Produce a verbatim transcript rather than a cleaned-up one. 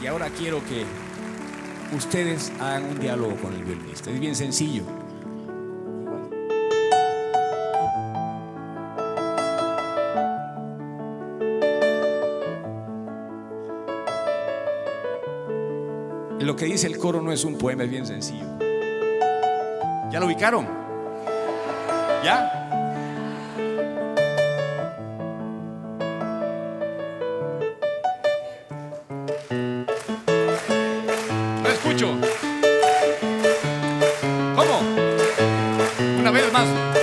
Y ahora quiero que ustedes hagan un diálogo con el violinista. Es bien sencillo. Lo que dice el coro no es un poema, es bien sencillo. ¿Ya lo ubicaron? ¿Ya? No escucho. ¿Cómo? Una vez más.